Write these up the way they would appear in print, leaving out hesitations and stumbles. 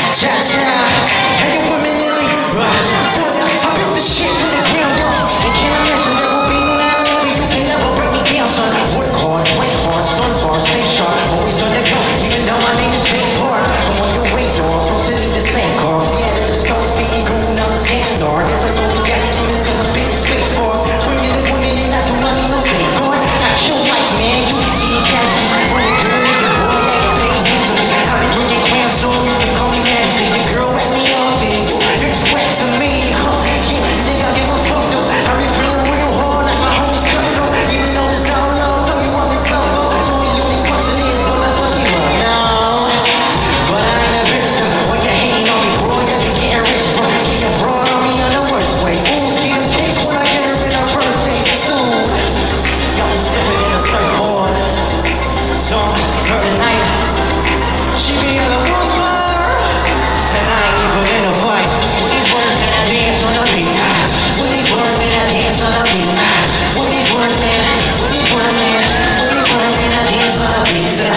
자자 and you permanently I built this shit from the ground up and can I mention there will be no island you can never break me down son work hard, play hard, stun bars, stay sharp always on the go even though my name is Jake Park I'm on your radar, from sitting in the same car yeah, the sun speaking cool, now this game star there's a little gap between us cause I'm spitting space bars swinging the women and I do not need no safeguard I kill lights man, you be seeing casualties running through me, the boy I got paid easily I've been drinking crayon so you can call me nasty your girl wet me off and you're sweat to me yeah, think I give a fuck though I be feeling real hard like my homies cut though even though it's all low, throw you on this low so the only question is will I fuck you up now but I ain't a bitch though when you're hating on me bro you be getting rich bro get your broad on me on the worst way ooh see the case when I get her in her birthday soon y'all be stepping in a surfboard so her tonight she be on the worst floor and I ain't even in a fight with these words that I dance on the beat with these words that I dance on the beat with these words man with these words man with these words that I dance on the beat so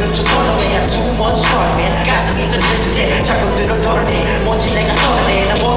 too much fun man 가슴이 던질 때 자꾸 들어 털어내 뭔지 내가 털어내 난